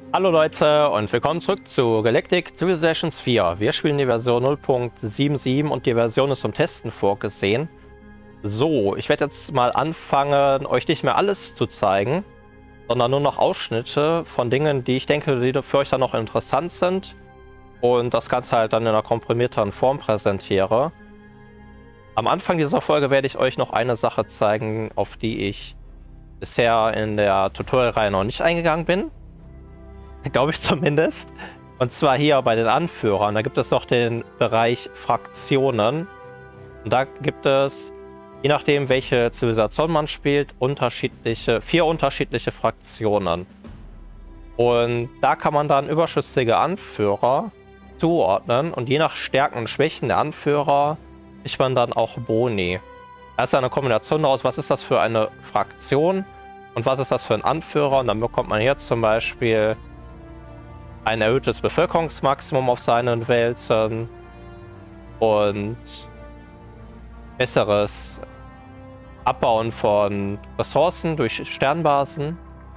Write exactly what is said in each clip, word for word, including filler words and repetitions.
Hallo Leute und willkommen zurück zu Galactic Civilizations vier. Wir spielen die Version null Punkt siebenundsiebzig und die Version ist zum Testen vorgesehen. So, ich werde jetzt mal anfangen, euch nicht mehr alles zu zeigen, sondern nur noch Ausschnitte von Dingen, die ich denke, die für euch dann noch interessant sind und das Ganze halt dann in einer komprimierteren Form präsentiere. Am Anfang dieser Folge werde ich euch noch eine Sache zeigen, auf die ich bisher in der Tutorial-Reihe noch nicht eingegangen bin. Glaube ich zumindest. Und zwar hier bei den Anführern. Da gibt es noch den Bereich Fraktionen. Und da gibt es, je nachdem welche Zivilisation man spielt, unterschiedliche, vier unterschiedliche Fraktionen. Und da kann man dann überschüssige Anführer zuordnen. Und je nach Stärken und Schwächen der Anführer kriegt man dann auch Boni. Da ist eine Kombination daraus, was ist das für eine Fraktion und was ist das für ein Anführer. Und dann bekommt man hier zum Beispiel ein erhöhtes Bevölkerungsmaximum auf seinen Welten und besseres Abbauen von Ressourcen durch Sternbasen.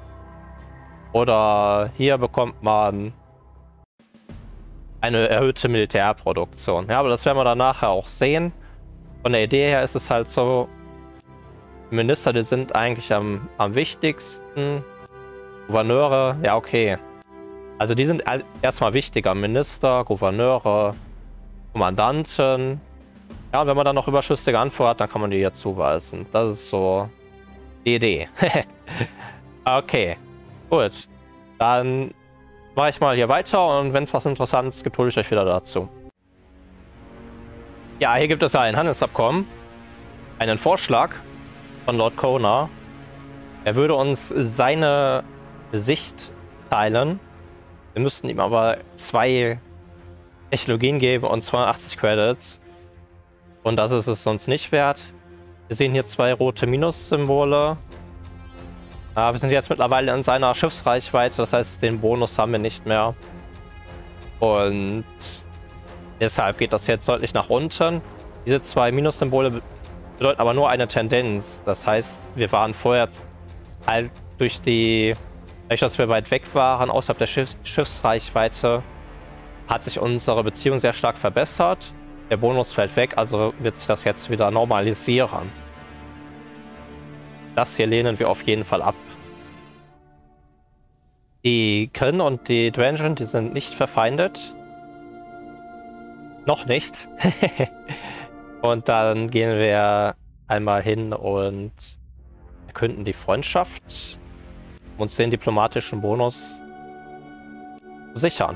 Oder hier bekommt man eine erhöhte Militärproduktion. Ja, aber das werden wir dann nachher auch sehen. Von der Idee her ist es halt so, die Minister, die sind eigentlich am, am wichtigsten. Gouverneure, ja okay. Also die sind erstmal wichtiger. Minister, Gouverneure, Kommandanten. Ja, und wenn man dann noch überschüssige Anführer hat, dann kann man die hier zuweisen. Das ist so die Idee. Okay, gut. Dann mache ich mal hier weiter und wenn es was Interessantes gibt, hole ich euch wieder dazu. Ja, hier gibt es ein Handelsabkommen. Einen Vorschlag von Lord Kona. Er würde uns seine Sicht teilen. Wir müssten ihm aber zwei Technologien geben und zweihundertachtzig Credits. Und das ist es uns nicht wert. Wir sehen hier zwei rote Minus-Symbole. Ja, wir sind jetzt mittlerweile in seiner Schiffsreichweite, das heißt, den Bonus haben wir nicht mehr. Und deshalb geht das jetzt deutlich nach unten. Diese zwei Minus-Symbole bedeuten aber nur eine Tendenz. Das heißt, wir waren vorher halt durch die... Dadurch, dass wir weit weg waren, außerhalb der Schiff Schiffsreichweite, hat sich unsere Beziehung sehr stark verbessert. Der Bonus fällt weg, also wird sich das jetzt wieder normalisieren. Das hier lehnen wir auf jeden Fall ab. Die Kryn und die Drangen, die sind nicht verfeindet. Noch nicht. Und dann gehen wir einmal hin und erkünden die Freundschaft, um uns den diplomatischen Bonus zu sichern.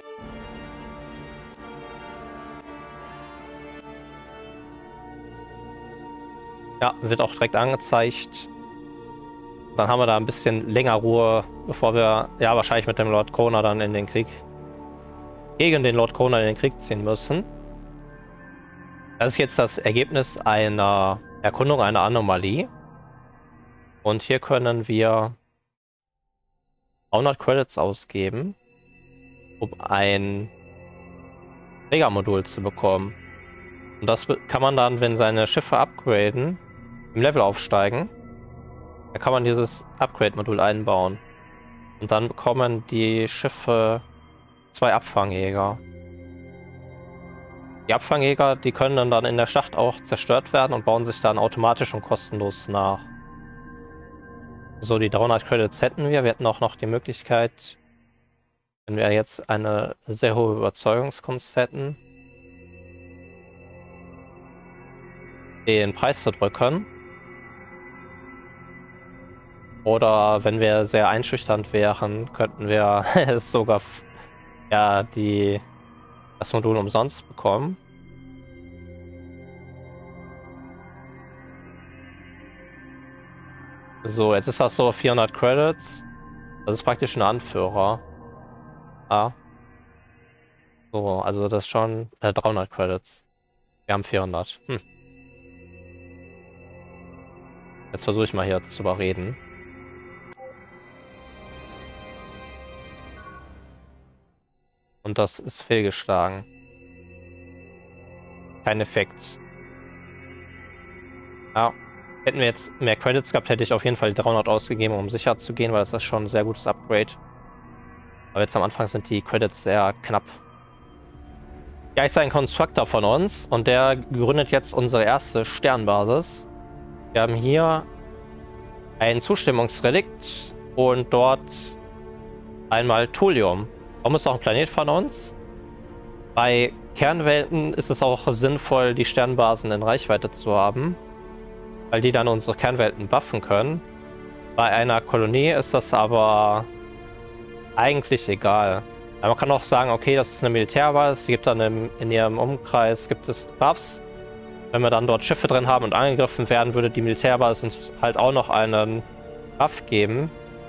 Ja, wird auch direkt angezeigt. Dann haben wir da ein bisschen länger Ruhe, bevor wir ja wahrscheinlich mit dem Lord Kona dann in den Krieg, gegen den Lord Kona in den Krieg ziehen müssen. Das ist jetzt das Ergebnis einer Erkundung einer Anomalie. Und hier können wir hundert Credits ausgeben, um ein Trägermodul zu bekommen. Und das kann man dann, wenn seine Schiffe upgraden, im Level aufsteigen, dann kann man dieses Upgrade-Modul einbauen. Und dann bekommen die Schiffe zwei Abfangjäger. Die Abfangjäger, die können dann in der Schlacht auch zerstört werden und bauen sich dann automatisch und kostenlos nach. So, die dreihundert Credits hätten wir. Wir hätten auch noch die Möglichkeit, wenn wir jetzt eine sehr hohe Überzeugungskunst hätten, den Preis zu drücken. Oder wenn wir sehr einschüchternd wären, könnten wir es sogar ja, die, das Modul umsonst bekommen. So, jetzt ist das so vierhundert Credits. Das ist praktisch ein Anführer. Ja. So, also das ist schon äh, dreihundert Credits. Wir haben vierhundert. Hm. Jetzt versuche ich mal hier zu überreden. Und das ist fehlgeschlagen. Kein Effekt. Ja. Hätten wir jetzt mehr Credits gehabt, hätte ich auf jeden Fall die dreihundert ausgegeben, um sicher zu gehen, weil das ist schon ein sehr gutes Upgrade. Aber jetzt am Anfang sind die Credits sehr knapp. Ja, ist ein Constructor von uns und der gründet jetzt unsere erste Sternbasis. Wir haben hier ein Zustimmungsrelikt und dort einmal Thulium. Warum ist auch ein Planet von uns? Bei Kernwelten ist es auch sinnvoll, die Sternbasen in Reichweite zu haben, weil die dann unsere Kernwelten buffen können. Bei einer Kolonie ist das aber eigentlich egal. Aber man kann auch sagen, okay, das ist eine Militärbasis, die gibt dann im, in ihrem Umkreis gibt es Buffs. Wenn wir dann dort Schiffe drin haben und angegriffen werden, würde die Militärbasis uns halt auch noch einen Buff geben.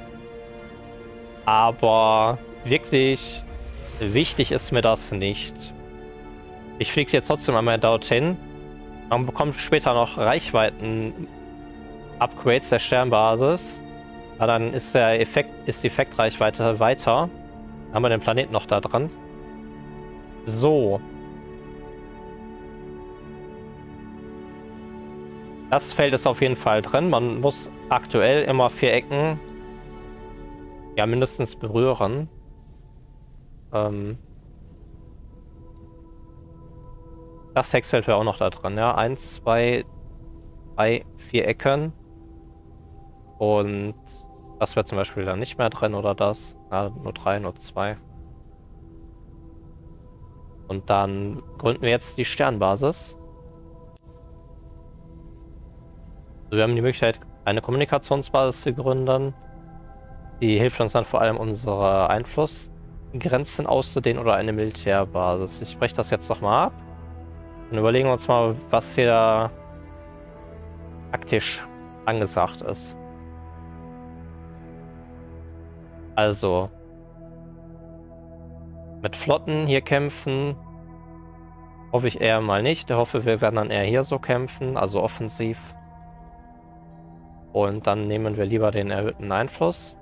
Aber wirklich wichtig ist mir das nicht. Ich fliege jetzt trotzdem einmal dorthin. Man bekommt später noch Reichweiten-Upgrades der Sternbasis. Aber dann ist der Effekt, ist die Effektreichweite weiter. Dann haben wir den Planeten noch da dran. So. Das Feld ist auf jeden Fall drin. Man muss aktuell immer vier Ecken ja mindestens berühren. Ähm das Hexfeld wäre auch noch da drin, ja. Eins, zwei, drei, vier Ecken. Und das wäre zum Beispiel dann nicht mehr drin oder das. Ja, nur drei, nur zwei. Und dann gründen wir jetzt die Sternbasis. Also wir haben die Möglichkeit, eine Kommunikationsbasis zu gründen. Die hilft uns dann vor allem, unsere Einflussgrenzen auszudehnen oder eine Militärbasis. Ich breche das jetzt nochmal ab. Und überlegen wir uns mal, was hier taktisch angesagt ist. Also, mit Flotten hier kämpfen, hoffe ich eher mal nicht. Ich hoffe, wir werden dann eher hier so kämpfen, also offensiv. Und dann nehmen wir lieber den erhöhten Einfluss.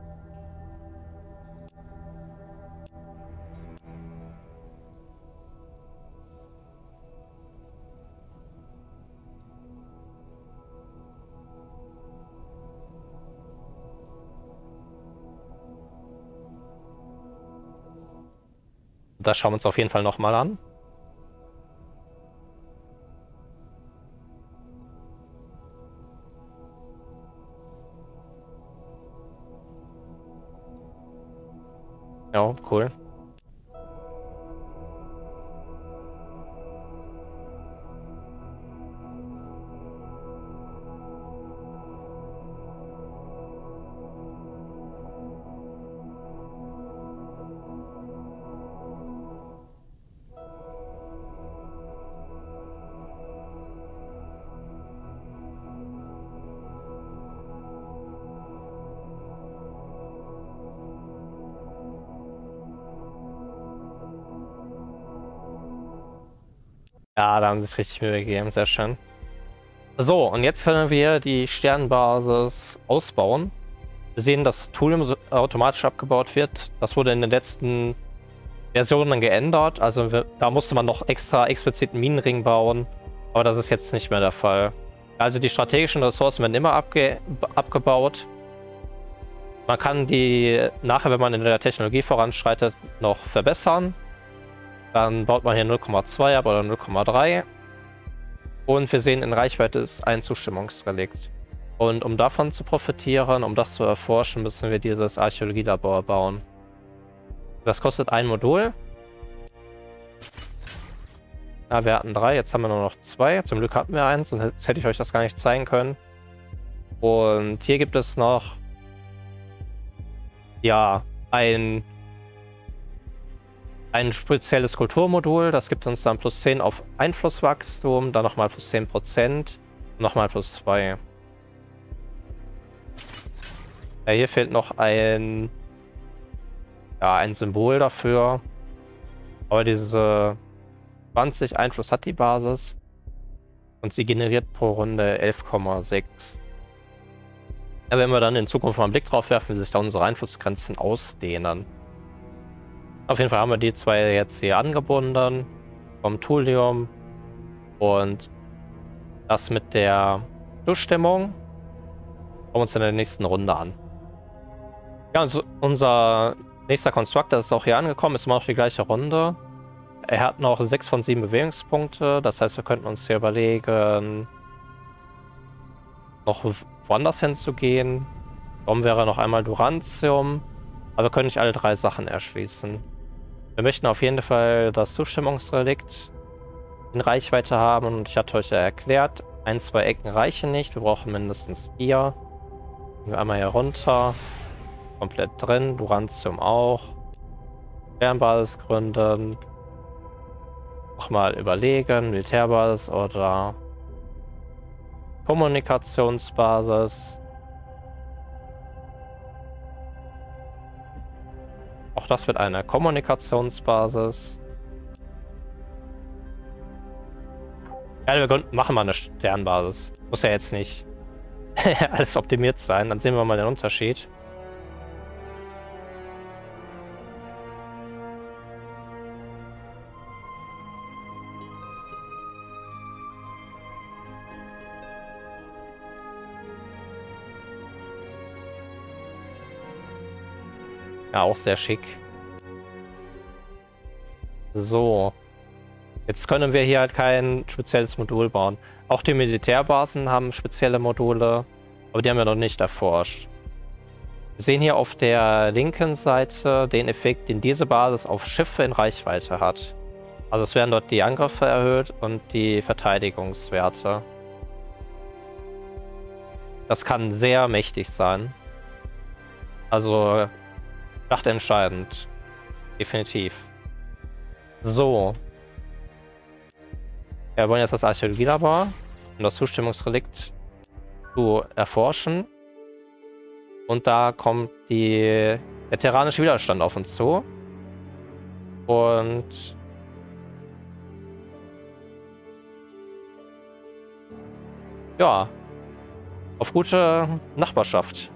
Das schauen wir uns auf jeden Fall nochmal an. Ja, cool. Ja, da haben sie es richtig Mühe gegeben, sehr schön. So, und jetzt können wir die Sternbasis ausbauen. Wir sehen, dass Thulium automatisch abgebaut wird. Das wurde in den letzten Versionen geändert. Also wir, da musste man noch extra explizit einen Minenring bauen. Aber das ist jetzt nicht mehr der Fall. Also die strategischen Ressourcen werden immer abge abgebaut. Man kann die nachher, wenn man in der Technologie voranschreitet, noch verbessern. Dann baut man hier null Komma zwei ab oder null Komma drei. Und wir sehen, in Reichweite ist ein Zustimmungsrelikt. Und um davon zu profitieren, um das zu erforschen, müssen wir dieses Archäologielabor bauen. Das kostet ein Modul. Ja, wir hatten drei, jetzt haben wir nur noch zwei. Zum Glück hatten wir eins, sonst hätte ich euch das gar nicht zeigen können. Und hier gibt es noch ja ein ein spezielles Kulturmodul, das gibt uns dann plus zehn auf Einflusswachstum, dann nochmal plus zehn Prozent, nochmal plus zwei. Ja, hier fehlt noch ein, ja, ein Symbol dafür. Aber diese zwanzig Einfluss hat die Basis und sie generiert pro Runde elf Komma sechs. Ja, wenn wir dann in Zukunft mal einen Blick drauf werfen, wie sich da unsere Einflussgrenzen ausdehnen. Auf jeden Fall haben wir die zwei jetzt hier angebunden vom Thulium und das mit der Zustimmung schauen wir uns in der nächsten Runde an. Ja, also unser Nächster Constructor ist auch hier angekommen, ist immer noch die gleiche Runde. Er hat noch sechs von sieben Bewegungspunkte, das heißt, wir könnten uns hier überlegen, noch woanders hinzugehen. Warum wäre noch einmal Durantium? Aber wir können nicht alle drei Sachen erschließen. Wir möchten auf jeden Fall das Zustimmungsrelikt in Reichweite haben und ich hatte euch ja erklärt, ein, zwei Ecken reichen nicht, wir brauchen mindestens vier. Gehen wir einmal hier runter. Komplett drin, Durantium auch. Fernbasis gründen. Nochmal überlegen, Militärbasis oder Kommunikationsbasis. Auch das wird eine Kommunikationsbasis. Ja, wir gründen, machen mal eine Sternbasis. Muss ja jetzt nicht alles optimiert sein. Dann sehen wir mal den Unterschied. Ja, auch sehr schick. So. Jetzt können wir hier halt kein spezielles Modul bauen. Auch die Militärbasen haben spezielle Module, aber die haben wir noch nicht erforscht. Wir sehen hier auf der linken Seite den Effekt, den diese Basis auf Schiffe in Reichweite hat. Also es werden dort die Angriffe erhöht und die Verteidigungswerte. Das kann sehr mächtig sein. Also entscheidend. Definitiv. So. Ja, wir wollen jetzt das Archäologielabor, um das Zustimmungsrelikt zu erforschen. Und da kommt die, der terranische Widerstand auf uns zu. Und ja, auf gute Nachbarschaft.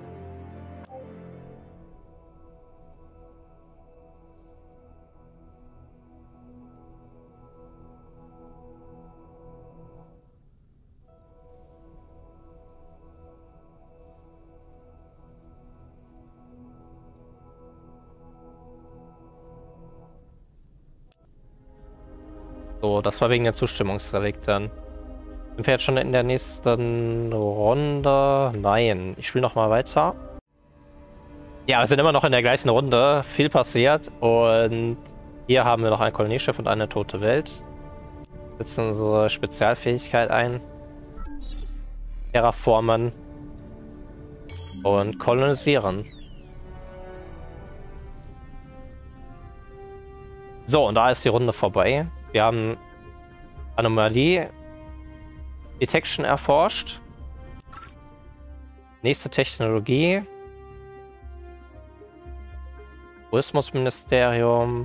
So, das war wegen der Zustimmungsrelikten. Sind wir jetzt schon in der nächsten Runde? Nein, ich spiele noch mal weiter. Ja, wir sind immer noch in der gleichen Runde. Viel passiert. Und hier haben wir noch ein Kolonieschiff und eine tote Welt. Setzen unsere Spezialfähigkeit ein. Terraformen. Und kolonisieren. So, und da ist die Runde vorbei. Wir haben Anomalie Detection erforscht. Nächste Technologie. Tourismusministerium.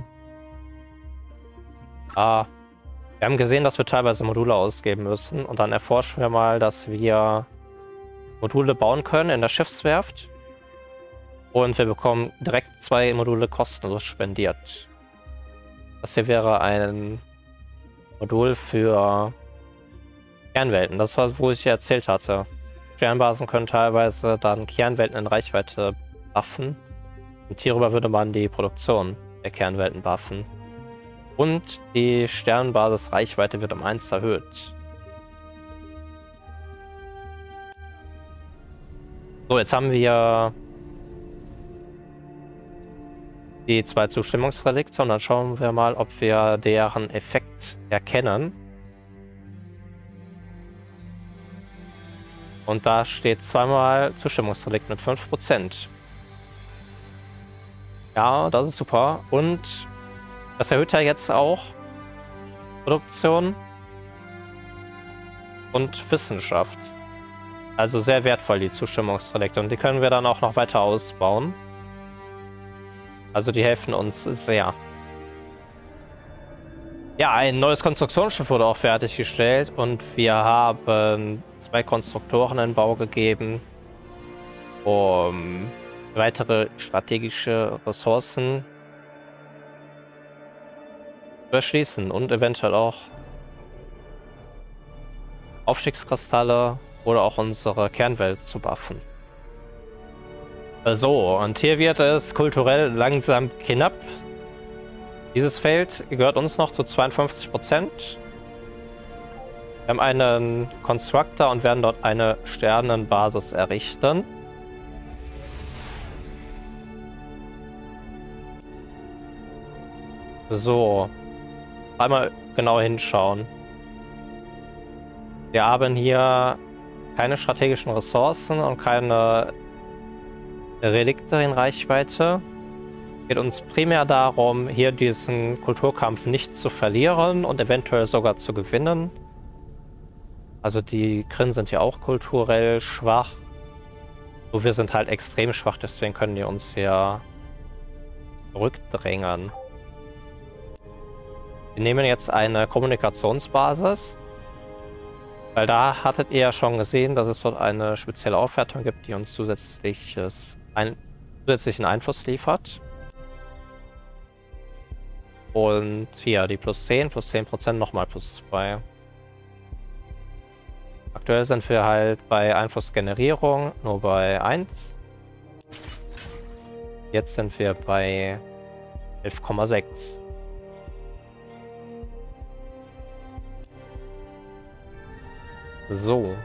Ah, wir haben gesehen, dass wir teilweise Module ausgeben müssen. Und dann erforschen wir mal, dass wir Module bauen können in der Schiffswerft. Und wir bekommen direkt zwei Module kostenlos spendiert. Das hier wäre ein Modul für Kernwelten. Das war, wo ich ja erzählt hatte. Sternbasen können teilweise dann Kernwelten in Reichweite buffen. Und hierüber würde man die Produktion der Kernwelten buffen. Und die Sternbasis-Reichweite wird um eins erhöht. So, jetzt haben wir die zwei Zustimmungsrelikte und dann schauen wir mal, ob wir deren Effekt erkennen. Und da steht zweimal Zustimmungsrelikt mit fünf Prozent. Ja, das ist super. Und das erhöht ja jetzt auch Produktion und Wissenschaft. Also sehr wertvoll, die Zustimmungsrelikte. Und die können wir dann auch noch weiter ausbauen. Also die helfen uns sehr. Ja, ein neues Konstruktionsschiff wurde auch fertiggestellt und wir haben zwei Konstruktoren in Bau gegeben, um weitere strategische Ressourcen zu erschließen und eventuell auch Aufstiegskristalle oder auch unsere Kernwelt zu buffen. So, und hier wird es kulturell langsam knapp. Dieses Feld gehört uns noch zu zweiundfünfzig Prozent. Wir haben einen Constructor und werden dort eine Sternenbasis errichten. So, einmal genau hinschauen. Wir haben hier keine strategischen Ressourcen und keine Relikte in Reichweite. Es geht uns primär darum, hier diesen Kulturkampf nicht zu verlieren und eventuell sogar zu gewinnen. Also die Kryn sind ja auch kulturell schwach. Nur wir sind halt extrem schwach, deswegen können die uns hier zurückdrängen. Wir nehmen jetzt eine Kommunikationsbasis. Weil da hattet ihr ja schon gesehen, dass es dort eine spezielle Aufwertung gibt, die uns zusätzliches ein, zusätzlichen Einfluss liefert. Und hier, die plus zehn, plus zehn Prozent nochmal plus zwei. Aktuell sind wir halt bei Einflussgenerierung nur bei eins. Jetzt sind wir bei elf Komma sechs. So.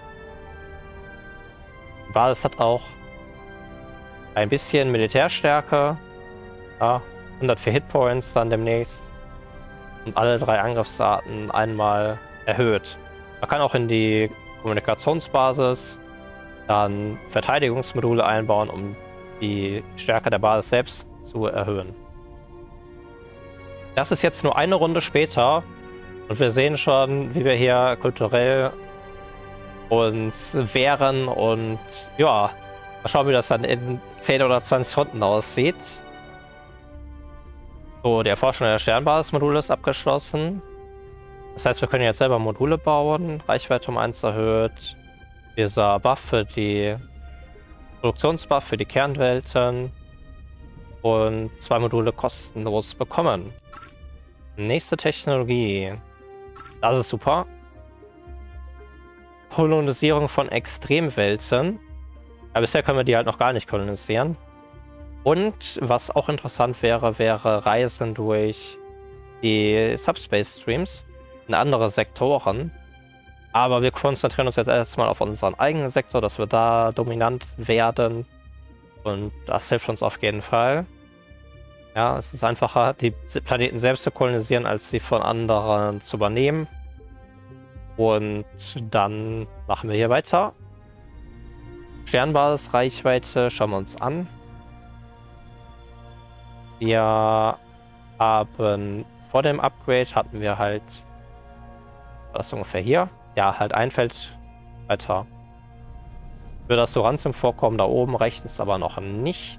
Die Basis hat auch ein bisschen Militärstärke. Ja, hundertvier Hitpoints dann demnächst. Und alle drei Angriffsarten einmal erhöht. Man kann auch in die Kommunikationsbasis dann Verteidigungsmodule einbauen, um die Stärke der Basis selbst zu erhöhen. Das ist jetzt nur eine Runde später. Und wir sehen schon, wie wir hier kulturell uns wehren und ja, mal schauen, wie das dann in zehn oder zwanzig Runden aussieht. So, die Erforschung der Sternbasismodule ist abgeschlossen. Das heißt, wir können jetzt selber Module bauen, Reichweite um eins erhöht. Dieser Buff für die Produktionsbuff für die Kernwelten und zwei Module kostenlos bekommen. Nächste Technologie. Das ist super. Kolonisierung von Extremwelten. Aber bisher können wir die halt noch gar nicht kolonisieren. Und was auch interessant wäre, wäre Reisen durch die Subspace Streams in andere Sektoren. Aber wir konzentrieren uns jetzt erstmal auf unseren eigenen Sektor, dass wir da dominant werden. Und das hilft uns auf jeden Fall. Ja, es ist einfacher, die Planeten selbst zu kolonisieren, als sie von anderen zu übernehmen. Und dann machen wir hier weiter. Sternbasis-Reichweite schauen wir uns an. Wir haben vor dem Upgrade hatten wir halt, war das ungefähr hier? Ja, halt ein Feld weiter. Für das Sorantium vorkommen da oben rechts aber noch nicht.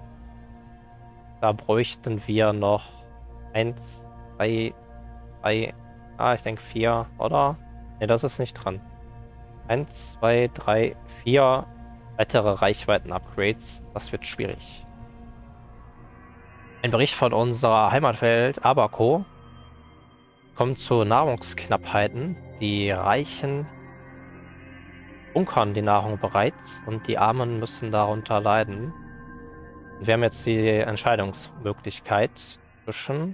Da bräuchten wir noch eins, zwei, drei, ah, ich denke vier, oder? Ne, das ist nicht dran. eins, zwei, drei, vier weitere Reichweiten-Upgrades. Das wird schwierig. Ein Bericht von unserer Heimatwelt Abaco kommt zu Nahrungsknappheiten. Die Reichen bunkern die Nahrung bereits und die Armen müssen darunter leiden. Wir haben jetzt die Entscheidungsmöglichkeit zwischen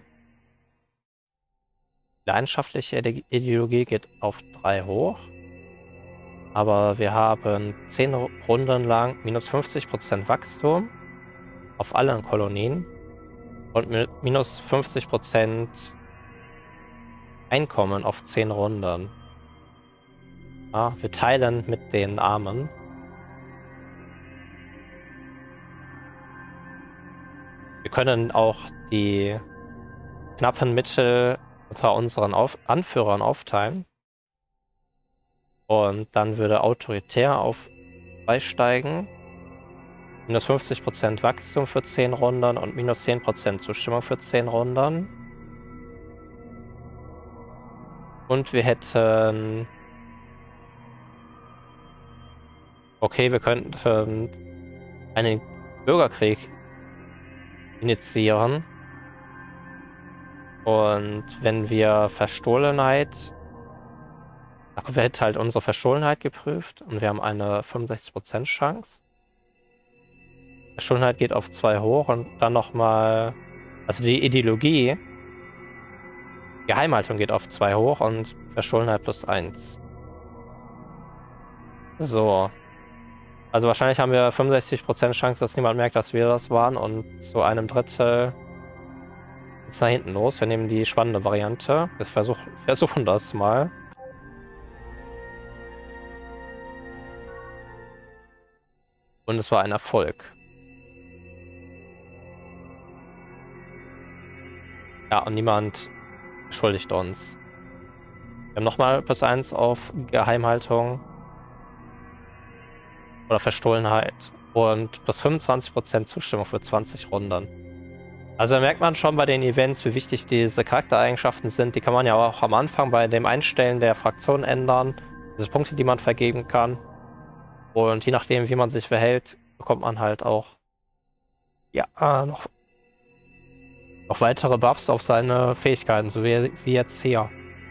die leidenschaftliche Ideologie geht auf drei hoch. Aber wir haben zehn Runden lang minus fünfzig Prozent Wachstum auf allen Kolonien und mit minus fünfzig Prozent Einkommen auf zehn Runden. Ja, wir teilen mit den Armen. Wir können auch die knappen Mittel unter unseren auf Anführern aufteilen. Und dann würde autoritär auf zwei steigen. Minus fünfzig Prozent Wachstum für zehn Runden und minus zehn Prozent Zustimmung für zehn Runden. Und wir hätten... Okay, wir könnten einen Bürgerkrieg initiieren. Und wenn wir Verstohlenheit... Ach, wir hätten halt unsere Verstohlenheit geprüft und wir haben eine fünfundsechzig Prozent Chance. Verschuldenheit geht auf zwei hoch und dann nochmal, also die Ideologie, Geheimhaltung geht auf zwei hoch und Verschuldenheit plus eins. So. Also wahrscheinlich haben wir fünfundsechzig Prozent Chance, dass niemand merkt, dass wir das waren, und zu einem Drittel jetzt nach hinten los. Wir nehmen die spannende Variante. Wir versuch, versuchen das mal. Und es war ein Erfolg. Ja, und niemand schuldigt uns. Wir haben nochmal plus eins auf Geheimhaltung. Oder Verstohlenheit. Und plus fünfundzwanzig Prozent Zustimmung für zwanzig Runden. Also da merkt man schon bei den Events, wie wichtig diese Charaktereigenschaften sind. Die kann man ja auch am Anfang bei dem Einstellen der Fraktion ändern. Diese Punkte, die man vergeben kann. Und je nachdem, wie man sich verhält, bekommt man halt auch ja, noch, noch weitere Buffs auf seine Fähigkeiten, so wie, wie jetzt hier.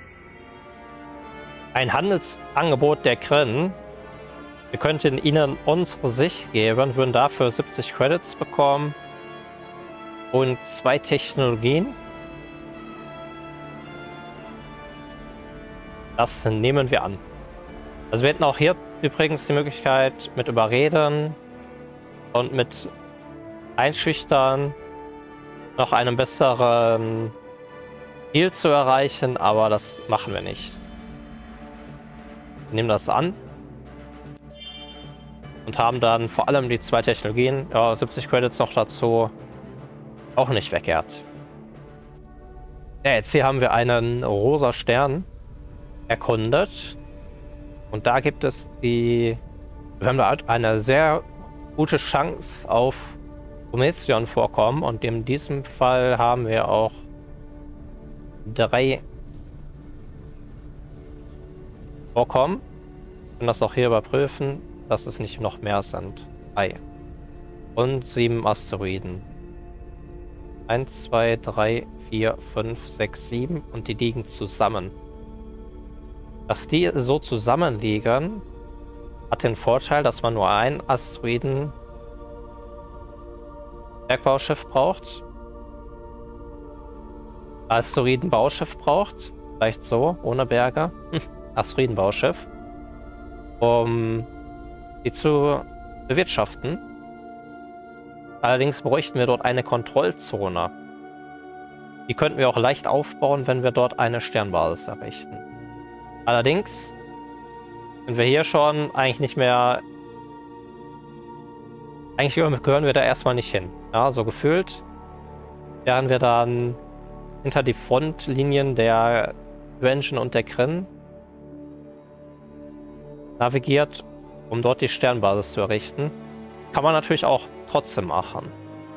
Ein Handelsangebot der Kryn. Wir könnten ihnen unsere Sicht geben, würden dafür siebzig Credits bekommen und zwei Technologien. Das nehmen wir an. Also wir hätten auch hier übrigens die Möglichkeit mit Überreden und mit Einschüchtern noch einen besseren Ziel zu erreichen, aber das machen wir nicht. Wir nehmen das an. Und haben dann vor allem die zwei Technologien, ja, siebzig Credits noch dazu, auch nicht verkehrt. Ja, jetzt hier haben wir einen rosa Stern erkundet. Und da gibt es die, wir haben da eine sehr gute Chance auf Prometheon-Vorkommen. Und in diesem Fall haben wir auch drei Vorkommen. Wir können das auch hier überprüfen, dass es nicht noch mehr sind. Drei. Und sieben Asteroiden. Eins, zwei, drei, vier, fünf, sechs, sieben. Und die liegen zusammen. Dass die so zusammenliegen, hat den Vorteil, dass man nur ein Asteroiden Bergbauschiff braucht. Asteroidenbauschiff braucht. Vielleicht so, ohne Berge. Asteroidenbauschiff. Um die zu bewirtschaften. Allerdings bräuchten wir dort eine Kontrollzone. Die könnten wir auch leicht aufbauen, wenn wir dort eine Sternbasis errichten. Allerdings sind wir hier schon eigentlich nicht mehr... Eigentlich gehören wir da erstmal nicht hin. Ja, so gefühlt wären wir dann hinter die Frontlinien der Vengeance und der Kryn navigiert, um dort die Sternbasis zu errichten. Kann man natürlich auch trotzdem machen.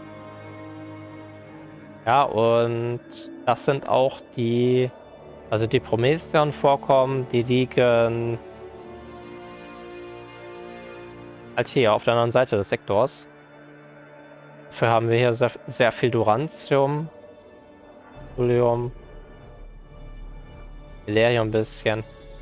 Ja, und das sind auch die, also die Prometheon-Vorkommen, die liegen halt hier auf der anderen Seite des Sektors. Dafür haben wir hier sehr, sehr viel Durantium, Thulium, Valerium ein bisschen.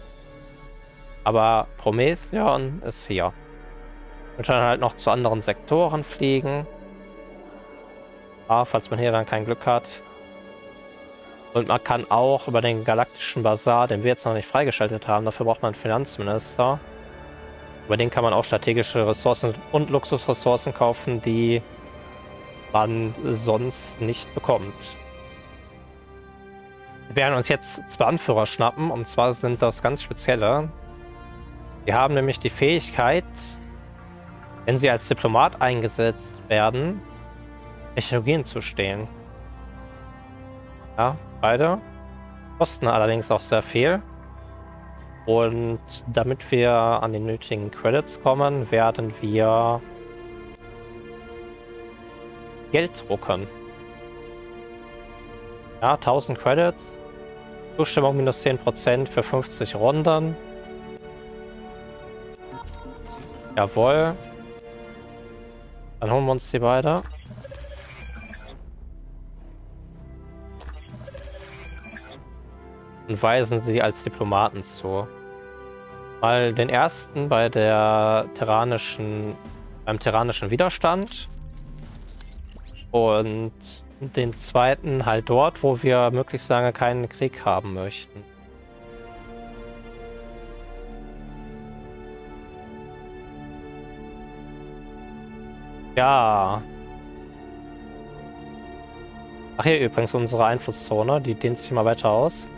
Aber Prometheon ist hier. Und dann halt noch zu anderen Sektoren fliegen. Ja, falls man hier dann kein Glück hat. Und man kann auch über den Galaktischen Bazar, den wir jetzt noch nicht freigeschaltet haben, dafür braucht man einen Finanzminister. Über den kann man auch strategische Ressourcen und Luxusressourcen kaufen, die man sonst nicht bekommt. Wir werden uns jetzt zwei Anführer schnappen, und zwar sind das ganz spezielle. Die haben nämlich die Fähigkeit, wenn sie als Diplomat eingesetzt werden, Technologien zu stehlen. Ja, beide. Kosten allerdings auch sehr viel. Und damit wir an die nötigen Credits kommen, werden wir Geld drucken. Ja, tausend Credits. Zustimmung minus zehn Prozent für fünfzig Runden. Jawohl. Dann holen wir uns die beide. Und weisen sie als Diplomaten zu. Mal den ersten bei der terranischen, beim terranischen Widerstand. Und den zweiten halt dort, wo wir möglichst lange keinen Krieg haben möchten. Ja. Ach hier übrigens unsere Einflusszone, die dehnt sich mal weiter aus.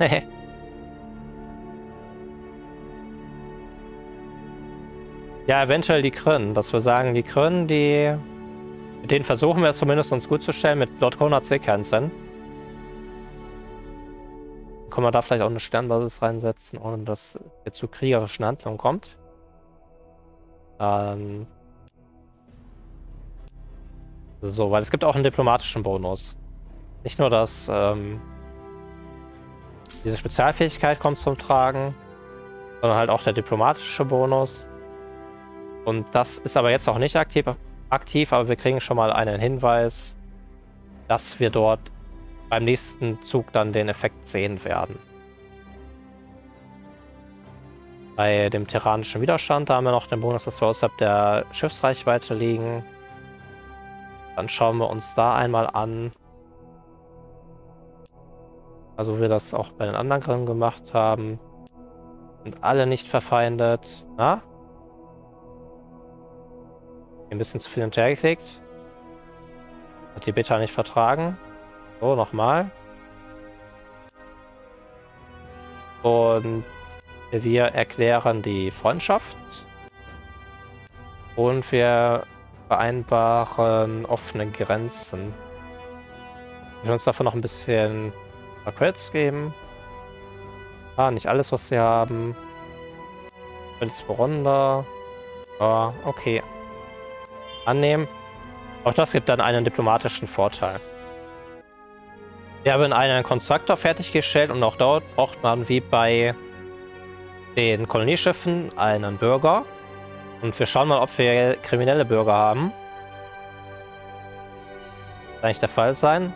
Ja, eventuell die Kryn, dass wir sagen, die Kryn, die... Mit denen versuchen wir es zumindest uns gut zu stellen, mit Lord Konrad Seekanzen. Können wir da vielleicht auch eine Sternbasis reinsetzen, ohne dass es zu kriegerischen Handlungen kommt. Ähm... So, weil es gibt auch einen diplomatischen Bonus. Nicht nur, dass ähm, diese Spezialfähigkeit kommt zum Tragen, sondern halt auch der diplomatische Bonus. Und das ist aber jetzt auch nicht aktiv, aktiv, aber wir kriegen schon mal einen Hinweis, dass wir dort beim nächsten Zug dann den Effekt sehen werden. Bei dem terranischen Widerstand, da haben wir noch den Bonus, dass wir außerhalb der Schiffsreichweite liegen. Dann schauen wir uns da einmal an, also wir das auch bei den anderen Grillen gemacht haben. Sind alle nicht verfeindet. Na? Ein bisschen zu viel hinterhergeklickt. Hat die Beta nicht vertragen. So, nochmal. Und wir erklären die Freundschaft. Und wir vereinbaren offene Grenzen. Wir können uns dafür noch ein bisschen Credits geben. Ah, nicht alles, was sie haben. Credits pro Runde. Ja, okay. Annehmen. Auch das gibt dann einen diplomatischen Vorteil. Wir haben einen Konstruktor fertiggestellt und auch dort braucht man wie bei den Kolonieschiffen einen Bürger. Und wir schauen mal, ob wir kriminelle Bürger haben. Das kann nicht der Fall sein.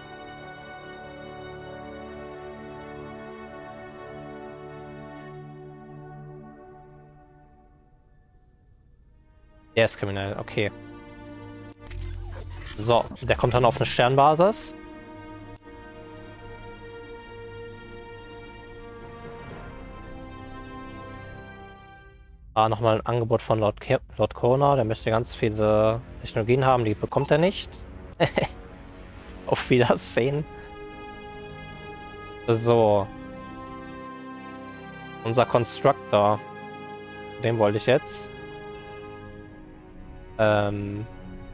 Der ist kriminell, okay. So, der kommt dann auf eine Sternbasis. Ah, nochmal ein Angebot von Lord, Ke Lord Kona. Der möchte ganz viele Technologien haben, die bekommt er nicht. Auf Wiedersehen. So. Unser Constructor. Den wollte ich jetzt. Ähm...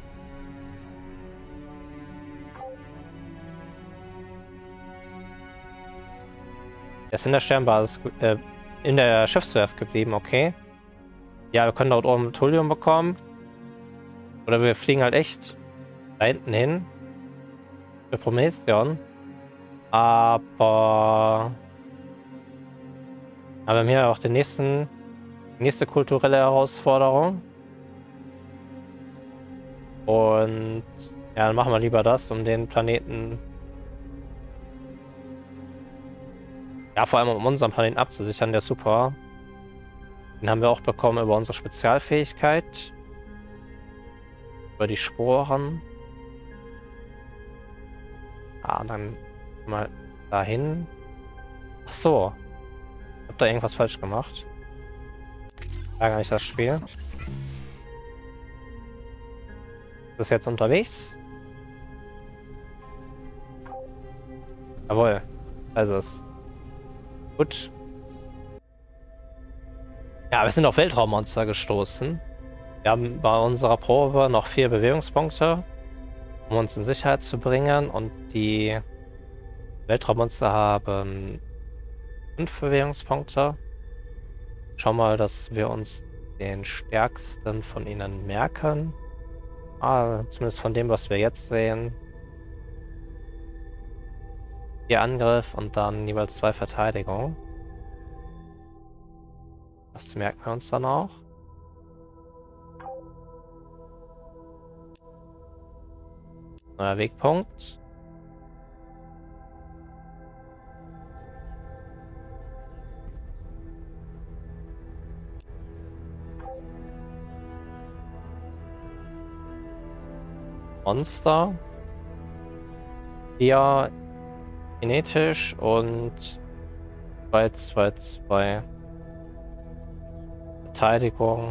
Er ist in der Sternbasis, äh, in der Schiffswerft geblieben, okay. Ja, wir können dort oben Thulium bekommen. Oder wir fliegen halt echt da hinten hin. Für Prometheon. Aber... Aber wir haben hier auch den nächsten, die nächste kulturelle Herausforderung. Und ja, dann machen wir lieber das, um den Planeten... Ja, vor allem um unseren Planeten abzusichern, der ist super. Den haben wir auch bekommen über unsere Spezialfähigkeit. Über die Sporen. Ah, dann mal dahin. Ach so. Ich hab da irgendwas falsch gemacht. War gar nicht das Spiel. Ist das jetzt unterwegs? Jawohl. Also ist. Gut. Ja, wir sind auf Weltraummonster gestoßen. Wir haben bei unserer Probe noch vier Bewegungspunkte, um uns in Sicherheit zu bringen. Und die Weltraummonster haben fünf Bewegungspunkte. Schau mal, dass wir uns den stärksten von ihnen merken. Ah, zumindest von dem, was wir jetzt sehen. Vier Angriff und dann jeweils zwei Verteidigung. Das merken wir uns dann auch. Neuer Wegpunkt. Monster. vier kinetisch und zwei, zwei, zwei Verteidigung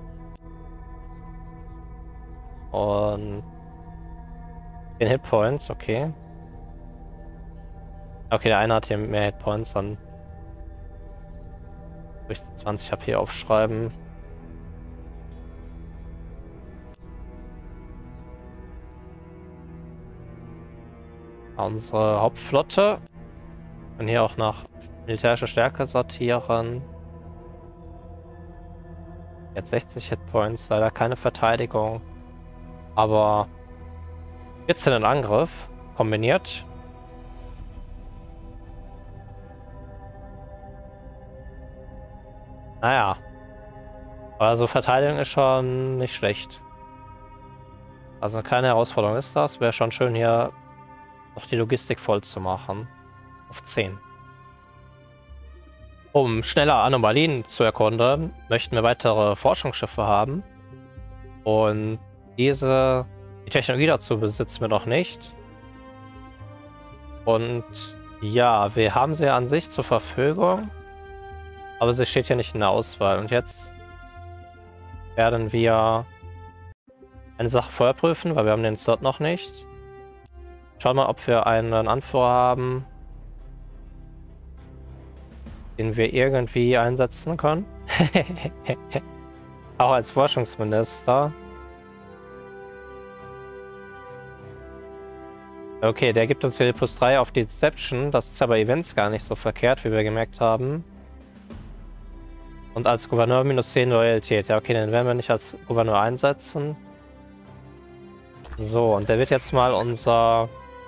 und den Hitpoints, okay. Okay, der eine hat hier mehr Hitpoints, dann durch zwanzig H P aufschreiben. Unsere Hauptflotte. Und hier auch nach militärischer Stärke sortieren. Jetzt sechzig Hitpoints, leider keine Verteidigung. Aber vierzehn in Angriff kombiniert. Naja. Also Verteidigung ist schon nicht schlecht. Also keine Herausforderung ist das. Wäre schon schön hier noch die Logistik voll zu machen. Auf zehn. Um schneller Anomalien zu erkunden, möchten wir weitere Forschungsschiffe haben. Und diese, die Technologie dazu besitzen wir noch nicht. Und ja, wir haben sie an sich zur Verfügung. Aber sie steht hier nicht in der Auswahl. Und jetzt werden wir eine Sache vorher prüfen, weil wir haben den Slot noch nicht. Schauen wir, ob wir einen Anführer haben, den wir irgendwie einsetzen können. Auch als Forschungsminister. Okay, der gibt uns hier die plus drei auf Deception. Das ist aber Events gar nicht so verkehrt, wie wir gemerkt haben. Und als Gouverneur minus zehn Loyalität. Ja, okay, den werden wir nicht als Gouverneur einsetzen. So, und der wird jetzt mal unser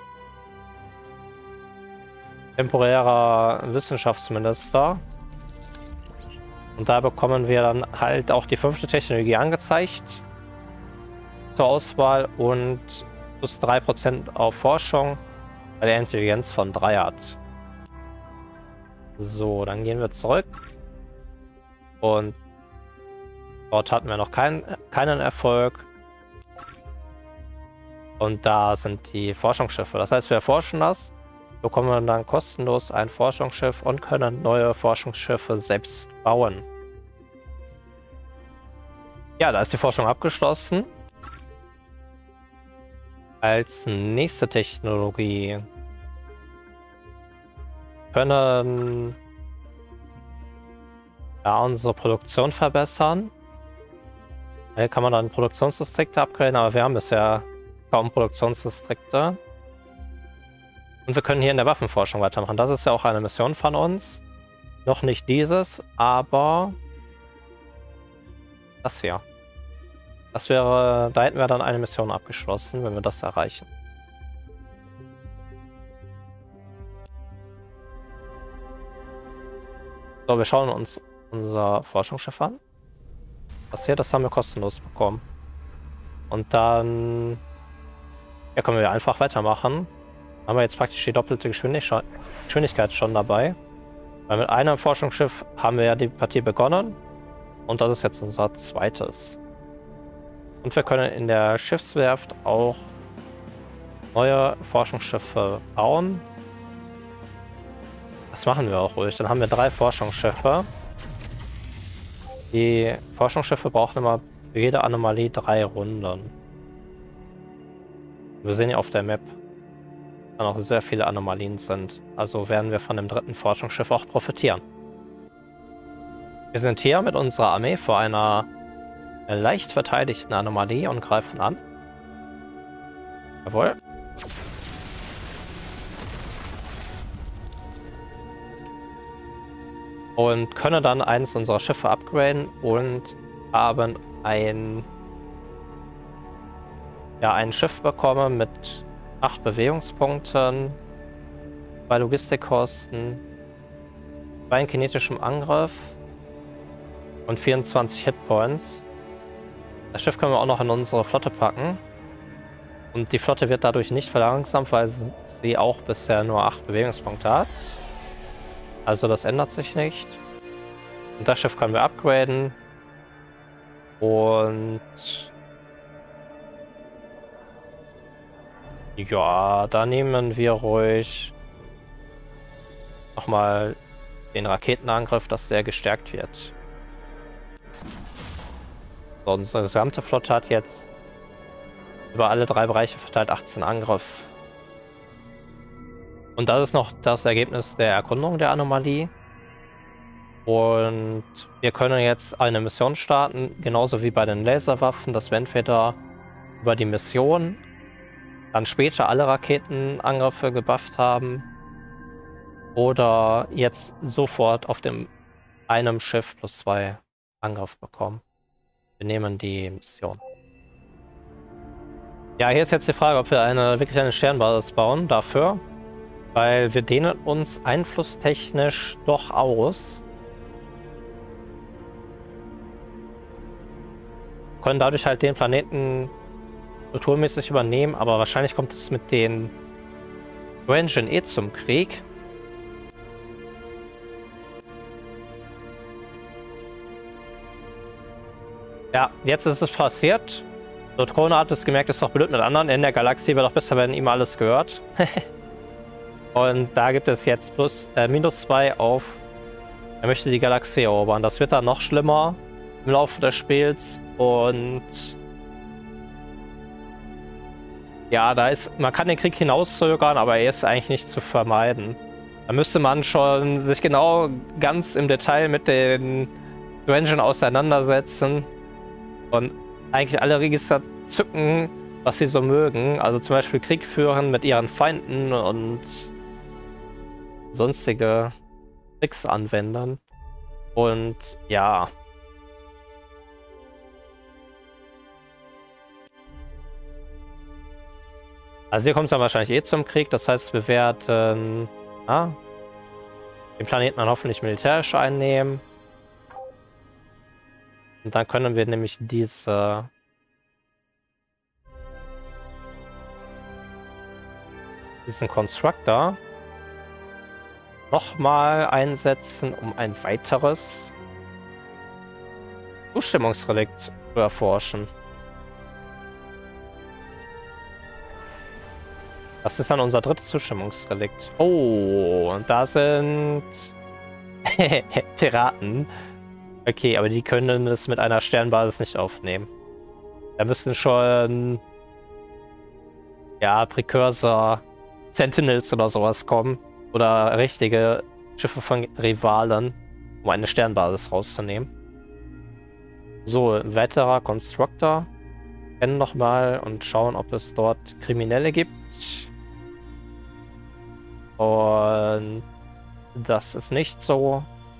temporärer Wissenschaftsminister. Und da bekommen wir dann halt auch die fünfte Technologie angezeigt zur Auswahl und plus drei Prozent auf Forschung, weil er Intelligenz von drei hat. So, dann gehen wir zurück. Und dort hatten wir noch kein, keinen Erfolg. Und da sind die Forschungsschiffe. Das heißt, wir erforschen das, bekommen wir dann kostenlos ein Forschungsschiff und können neue Forschungsschiffe selbst bauen. Ja, da ist die Forschung abgeschlossen. Als nächste Technologie können ja unsere Produktion verbessern. Hier kann man dann Produktionsdistrikte upgraden, aber wir haben bisher kaum Produktionsdistrikte. Und wir können hier in der Waffenforschung weitermachen. Das ist ja auch eine Mission von uns. Noch nicht dieses, aber das hier. Das wäre, da hätten wir dann eine Mission abgeschlossen, wenn wir das erreichen. So, wir schauen uns unser Forschungsschiff an. Das hier, das haben wir kostenlos bekommen. Und dann ja, können wir einfach weitermachen. Haben wir jetzt praktisch die doppelte Geschwindigkeit schon dabei. Weil mit einem Forschungsschiff haben wir ja die Partie begonnen. Und das ist jetzt unser zweites. Und wir können in der Schiffswerft auch neue Forschungsschiffe bauen. Das machen wir auch ruhig. Dann haben wir drei Forschungsschiffe. Die Forschungsschiffe brauchen immer für jede Anomalie drei Runden. Wir sehen ja auf der Map, dass noch sehr viele Anomalien sind. Also werden wir von dem dritten Forschungsschiff auch profitieren. Wir sind hier mit unserer Armee vor einer leicht verteidigten Anomalie und greifen an. Jawohl. Und können dann eines unserer Schiffe upgraden und haben ein, ja, ein Schiff bekommen mit acht Bewegungspunkten, bei Logistikkosten, bei kinetischem Angriff und vierundzwanzig Hitpoints. Das Schiff können wir auch noch in unsere Flotte packen. Und die Flotte wird dadurch nicht verlangsamt, weil sie auch bisher nur acht Bewegungspunkte hat. Also das ändert sich nicht. Und das Schiff können wir upgraden. Und Ja, da nehmen wir ruhig nochmal den Raketenangriff, dass der gestärkt wird. So, unsere gesamte Flotte hat jetzt über alle drei Bereiche verteilt achtzehn Angriff. Und das ist noch das Ergebnis der Erkundung der Anomalie. Und wir können jetzt eine Mission starten, genauso wie bei den Laserwaffen, dass wir entweder über die Mission dann später alle Raketenangriffe gebufft haben oder jetzt sofort auf dem einem Schiff plus zwei Angriff bekommen. Wir nehmen die Mission. Ja, hier ist jetzt die Frage, ob wir eine wirklich eine Sternbasis bauen dafür, weil wir dehnen uns einflusstechnisch doch aus. Wir können dadurch halt den Planeten strukturmäßig übernehmen, aber wahrscheinlich kommt es mit den Rangern eh zum Krieg. Ja, jetzt ist es passiert. So, Throne hat es gemerkt, ist doch blöd mit anderen in der Galaxie, wird doch besser, wenn ihm alles gehört. Und da gibt es jetzt plus äh, minus zwei auf, er möchte die Galaxie erobern. Das wird dann noch schlimmer im Laufe des Spiels. Und ja, da ist, man kann den Krieg hinauszögern, aber er ist eigentlich nicht zu vermeiden. Da müsste man schon sich genau ganz im Detail mit den Rangern auseinandersetzen und eigentlich alle Register zücken, was sie so mögen. Also zum Beispiel Krieg führen mit ihren Feinden und sonstige Tricks anwenden. Und ja. Also hier kommt es dann wahrscheinlich eh zum Krieg. Das heißt, wir werden ah, den Planeten dann hoffentlich militärisch einnehmen. Und dann können wir nämlich diese diesen Constructor nochmal einsetzen, um ein weiteres Zustimmungsrelikt zu erforschen. Das ist dann unser drittes Zustimmungsrelikt. Oh, und da sind Piraten. Okay, aber die können es mit einer Sternbasis nicht aufnehmen. Da müssen schon ja, Precursor, Sentinels oder sowas kommen. Oder richtige Schiffe von Rivalen, um eine Sternbasis rauszunehmen. So, ein weiterer Constructor. Kennen nochmal und schauen, ob es dort Kriminelle gibt. Und das ist nicht so.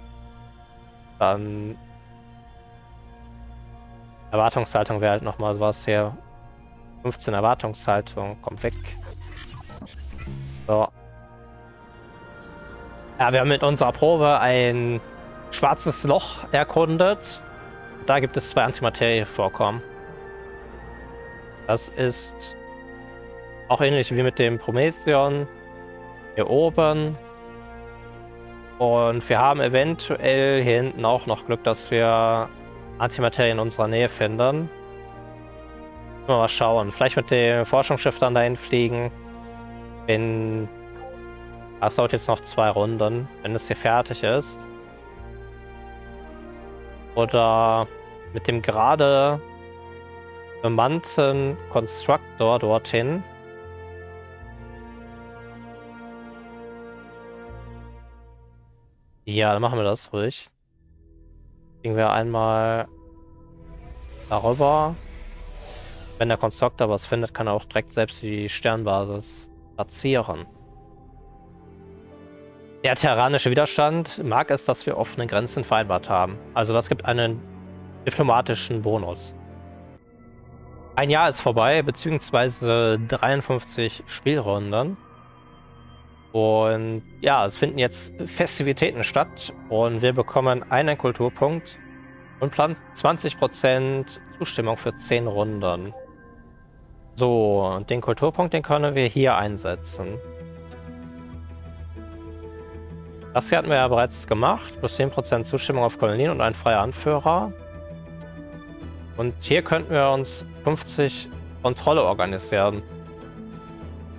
Dann Erwartungshaltung wäre halt nochmal sowas hier. fünfzehn Erwartungshaltung, kommt weg. So. Ja, wir haben mit unserer Probe ein schwarzes Loch erkundet. Da gibt es zwei Antimaterievorkommen. Das ist auch ähnlich wie mit dem Prometheon hier oben. Und wir haben eventuell hier hinten auch noch Glück, dass wir Antimaterie in unserer Nähe finden. Mal schauen. Vielleicht mit dem Forschungsschiff dann dahin fliegen. In das dauert jetzt noch zwei Runden, wenn es hier fertig ist. Oder mit dem gerade bemannten Constructor dorthin. Ja, dann machen wir das ruhig. Gehen wir einmal darüber. Wenn der Constructor was findet, kann er auch direkt selbst die Sternbasis platzieren. Der terranische Widerstand mag es, dass wir offene Grenzen vereinbart haben. Also das gibt einen diplomatischen Bonus. Ein Jahr ist vorbei, beziehungsweise dreiundfünfzig Spielrunden. Und ja, es finden jetzt Festivitäten statt und wir bekommen einen Kulturpunkt und planen zwanzig Prozent Zustimmung für zehn Runden. So, und den Kulturpunkt, den können wir hier einsetzen. Das hier hatten wir ja bereits gemacht. Plus zehn Prozent Zustimmung auf Kolonien und ein freier Anführer. Und hier könnten wir uns fünfzig Kontrolle organisieren.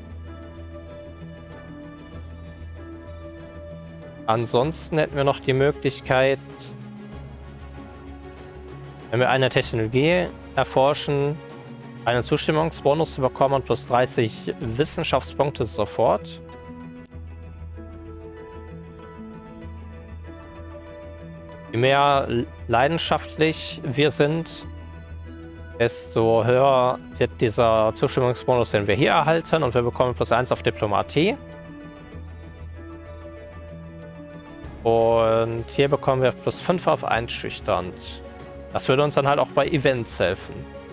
Ansonsten hätten wir noch die Möglichkeit, wenn wir eine Technologie erforschen, einen Zustimmungsbonus zu bekommen und plus dreißig Wissenschaftspunkte sofort. Je mehr leidenschaftlich wir sind, desto höher wird dieser Zustimmungsbonus, den wir hier erhalten, und wir bekommen plus eins auf Diplomatie. Und hier bekommen wir plus fünf auf einschüchternd. Das würde uns dann halt auch bei Events helfen.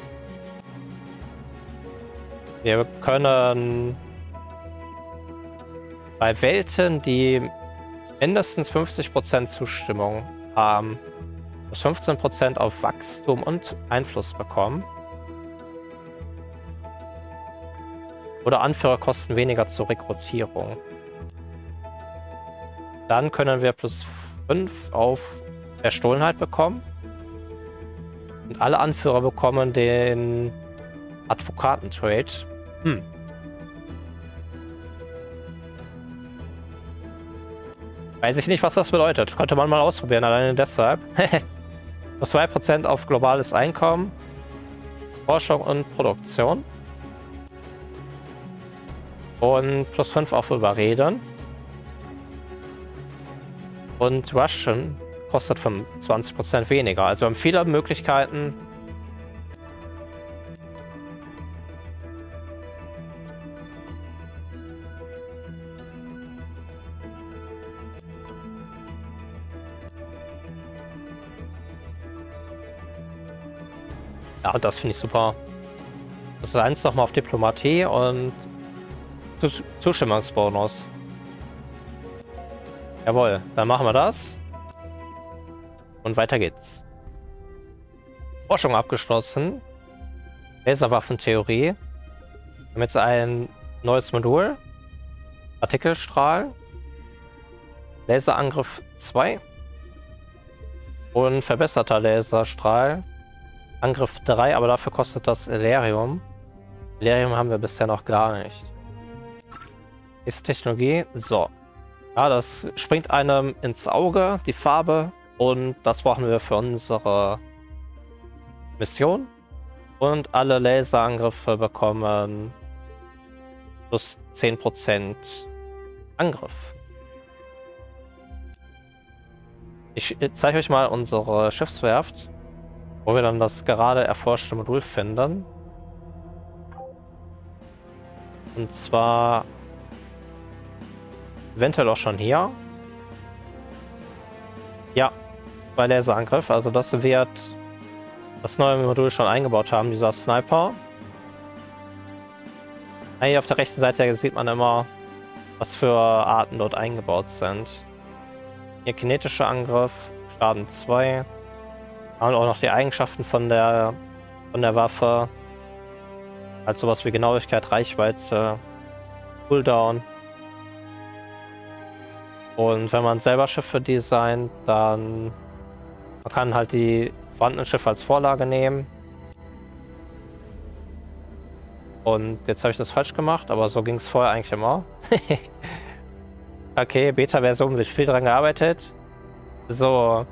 Wir können bei Welten, die mindestens fünfzig Prozent Zustimmung haben, plus fünfzehn Prozent auf Wachstum und Einfluss bekommen. Oder Anführer kosten weniger zur Rekrutierung. Dann können wir plus fünf auf Verstohlenheit bekommen. Und alle Anführer bekommen den Advokaten-Trade. Hm. Weiß ich nicht, was das bedeutet. Könnte man mal ausprobieren, alleine deshalb. Plus zwei Prozent auf globales Einkommen, Forschung und Produktion. Und plus fünf auf Überreden. Und Russian kostet fünfundzwanzig Prozent weniger. Also wir haben viele Möglichkeiten. Ja, das finde ich super. Das ist eins nochmal auf Diplomatie und Zustimmungsbonus. Jawohl, dann machen wir das. Und weiter geht's. Forschung abgeschlossen. Laserwaffentheorie. Wir haben jetzt ein neues Modul. Partikelstrahl. Laserangriff zwei. Und verbesserter Laserstrahl. Angriff drei, aber dafür kostet das Elerium. Elerium haben wir bisher noch gar nicht. Ist Technologie. So. Ja, das springt einem ins Auge, die Farbe. Und das brauchen wir für unsere Mission. Und alle Laserangriffe bekommen plus zehn Prozent Angriff. Ich zeige euch mal unsere Schiffswerft, wo wir dann das gerade erforschte Modul finden. Und zwar eventuell auch schon hier. Ja, bei Laserangriff. Also das wird das neue Modul schon eingebaut haben, dieser Sniper. Hier auf der rechten Seite sieht man immer, was für Arten dort eingebaut sind. Hier kinetischer Angriff, Schaden zwei. Und auch noch die Eigenschaften von der, von der Waffe. Also sowas wie Genauigkeit, Reichweite, Cooldown. Und wenn man selber Schiffe designt, dann man kann halt die vorhandenen Schiffe als Vorlage nehmen. Und jetzt habe ich das falsch gemacht, aber so ging es vorher eigentlich immer. Okay, Beta-Version wird viel dran gearbeitet. So.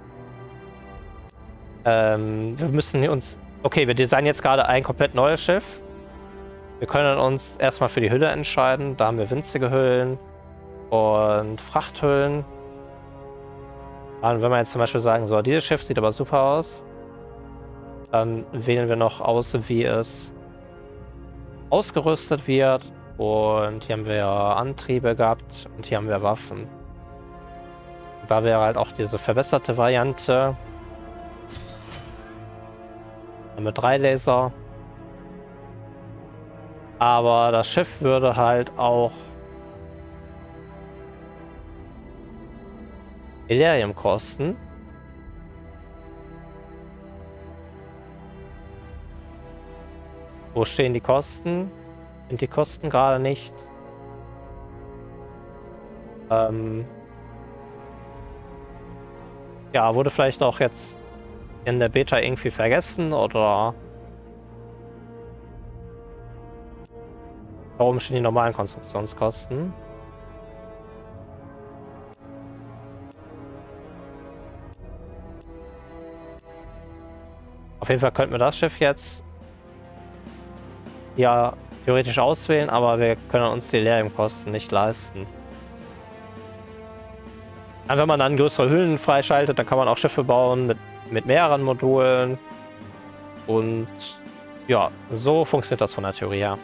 Ähm, wir müssen uns... Okay, wir designen jetzt gerade ein komplett neues Schiff. Wir können uns erstmal für die Hülle entscheiden. Da haben wir winzige Hüllen und Frachthüllen. Und wenn wir jetzt zum Beispiel sagen, so, dieses Schiff sieht aber super aus, dann wählen wir noch aus, wie es ausgerüstet wird. Und hier haben wir Antriebe gehabt und hier haben wir Waffen. Da wäre halt auch diese verbesserte Variante. Mit drei Laser. Aber das Schiff würde halt auch Elerium kosten. Wo stehen die Kosten? Sind die Kosten gerade nicht? Ähm ja, wurde vielleicht auch jetzt in der Beta irgendwie vergessen oder warum stehen die normalen Konstruktionskosten? Auf jeden Fall könnten wir das Schiff jetzt ja theoretisch auswählen, aber wir können uns die Leerkosten nicht leisten. Und wenn man dann größere Hüllen freischaltet, dann kann man auch Schiffe bauen mit, mit mehreren Modulen. Und ja, so funktioniert das von der Theorie her.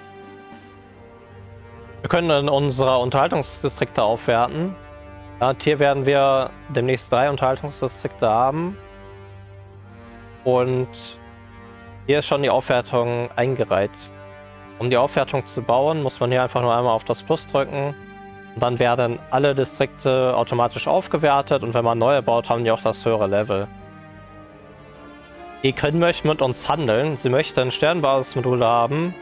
Wir können dann unsere Unterhaltungsdistrikte aufwerten. Ja, hier werden wir demnächst drei Unterhaltungsdistrikte haben. Und hier ist schon die Aufwertung eingereiht. Um die Aufwertung zu bauen, muss man hier einfach nur einmal auf das Plus drücken. Und dann werden alle Distrikte automatisch aufgewertet. Und wenn man neue baut, haben die auch das höhere Level. Die können möchten mit uns handeln. Sie möchten Sternbasismodule haben.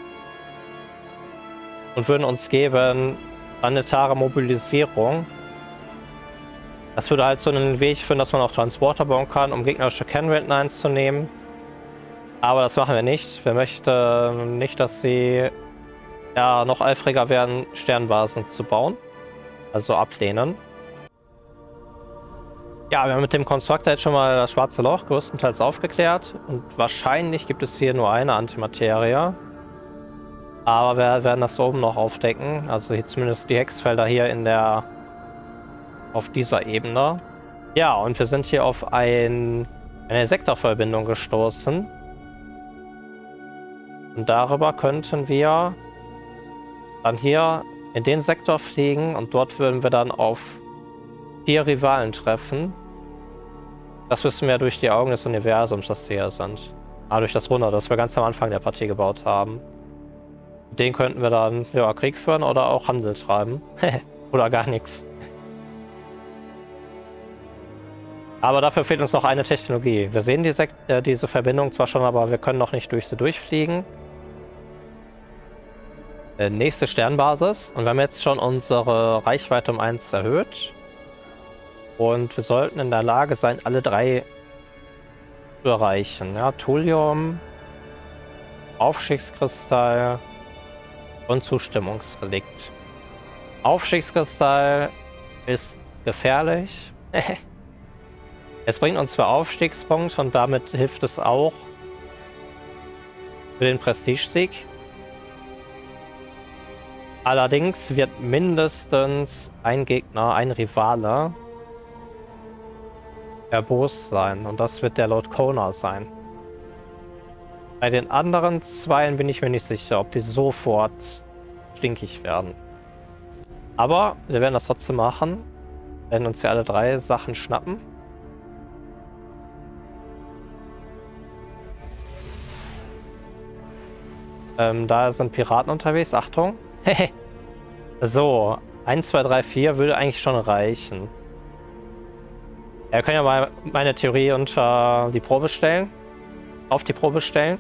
Und würden uns geben planetare Mobilisierung. Das würde halt so einen Weg führen, dass man auch Transporter bauen kann, um gegnerische Kernwelten einzunehmen. Aber das machen wir nicht. Wir möchten nicht, dass sie ja noch eifriger werden, Sternbasen zu bauen. Also ablehnen. Ja, wir haben mit dem Konstruktor jetzt schon mal das schwarze Loch größtenteils aufgeklärt. Und wahrscheinlich gibt es hier nur eine Antimaterie. Aber wir werden das oben noch aufdecken. Also hier zumindest die Hexfelder hier in der auf dieser Ebene. Ja, und wir sind hier auf ein, eine Sektorverbindung gestoßen. Und darüber könnten wir dann hier in den Sektor fliegen und dort würden wir dann auf vier Rivalen treffen. Das wissen wir durch die Augen des Universums, dass sie hier sind. Ah, durch das Wunder, das wir ganz am Anfang der Partie gebaut haben. Mit denen könnten wir dann ja, Krieg führen oder auch Handel treiben. Oder gar nichts. Aber dafür fehlt uns noch eine Technologie. Wir sehen die äh, diese Verbindung zwar schon, aber wir können noch nicht durch sie durchfliegen. Äh, nächste Sternbasis. Und wir haben jetzt schon unsere Reichweite um eins erhöht. Und wir sollten in der Lage sein, alle drei zu erreichen. Ja, Thulium, Aufstiegskristall und Zustimmungsrelikt. Aufstiegskristall ist gefährlich. Es bringt uns zwei Aufstiegspunkte und damit hilft es auch für den Prestigesieg. Allerdings wird mindestens ein Gegner, ein Rivale, erbost sein. Und das wird der Lord Kona sein. Bei den anderen zweien bin ich mir nicht sicher, ob die sofort stinkig werden. Aber wir werden das trotzdem machen. Wir werden uns hier alle drei Sachen schnappen. Ähm, da sind Piraten unterwegs. Achtung. So, eins, zwei, drei, vier würde eigentlich schon reichen. Ja, wir können ja mal meine Theorie unter die Probe stellen. Auf die Probe stellen.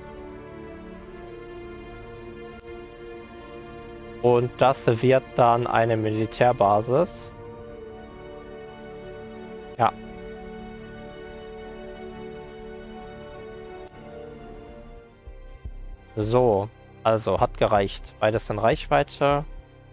Und das wird dann eine Militärbasis. Ja. So, also hat gereicht. Beides in Reichweite.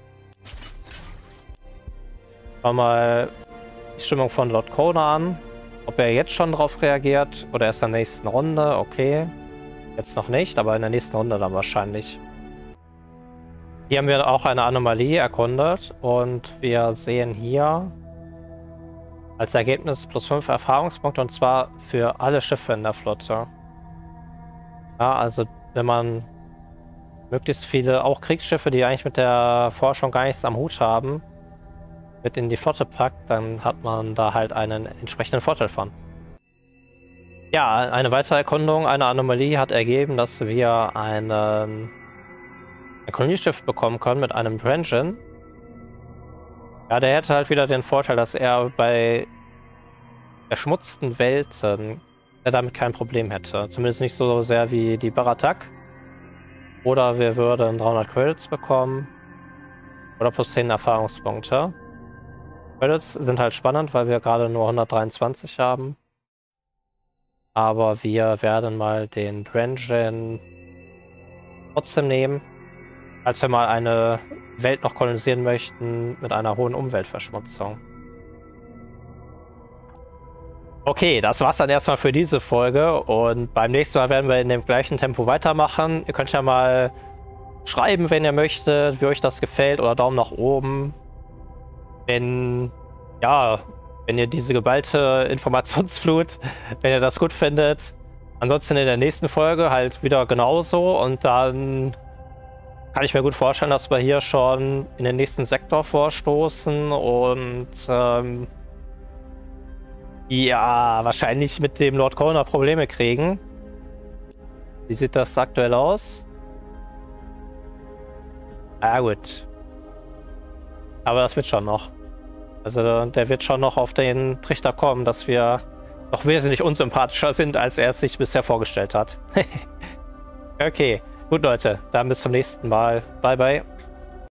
Schau mal die Stimmung von Lord Kona an. Ob er jetzt schon drauf reagiert oder erst in der nächsten Runde. Okay. Jetzt noch nicht, aber in der nächsten Runde dann wahrscheinlich. Hier haben wir auch eine Anomalie erkundet. Und wir sehen hier als Ergebnis plus fünf Erfahrungspunkte. Und zwar für alle Schiffe in der Flotte. Ja, also wenn man möglichst viele, auch Kriegsschiffe, die eigentlich mit der Forschung gar nichts am Hut haben, mit in die Flotte packt, dann hat man da halt einen entsprechenden Vorteil von. Ja, eine weitere Erkundung, eine Anomalie hat ergeben, dass wir einen, ein Kolonieschiff bekommen können mit einem Drengen. Ja, der hätte halt wieder den Vorteil, dass er bei verschmutzten Welten er damit kein Problem hätte. Zumindest nicht so sehr wie die Baratak. Oder wir würden dreihundert Credits bekommen. Oder plus zehn Erfahrungspunkte. Credits sind halt spannend, weil wir gerade nur hundertdreiundzwanzig haben. Aber wir werden mal den Drengen trotzdem nehmen. Als wir mal eine Welt noch kolonisieren möchten mit einer hohen Umweltverschmutzung. Okay, das war's dann erstmal für diese Folge und beim nächsten Mal werden wir in dem gleichen Tempo weitermachen. Ihr könnt ja mal schreiben, wenn ihr möchtet, wie euch das gefällt oder Daumen nach oben. Wenn, ja, wenn ihr diese geballte Informationsflut, wenn ihr das gut findet. Ansonsten in der nächsten Folge halt wieder genauso und dann kann ich mir gut vorstellen, dass wir hier schon in den nächsten Sektor vorstoßen und ähm, ja, wahrscheinlich mit dem Lord Corner Probleme kriegen. Wie sieht das aktuell aus? Ah, gut. Aber das wird schon noch. Also der wird schon noch auf den Trichter kommen, dass wir noch wesentlich unsympathischer sind, als er es sich bisher vorgestellt hat. Okay, gut Leute, dann bis zum nächsten Mal. Bye, bye.